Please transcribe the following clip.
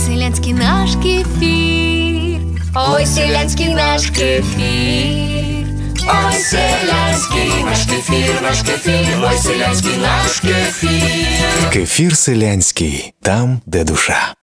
селянський наш кефір, ой, селянський наш кефір, ой, селянський наш кефір, ой, селянський наш кефір. Кефір селянський, там, де душа.